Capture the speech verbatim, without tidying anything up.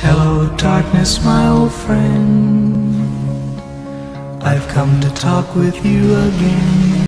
Hello darkness, my old friend, I've come to talk with you again.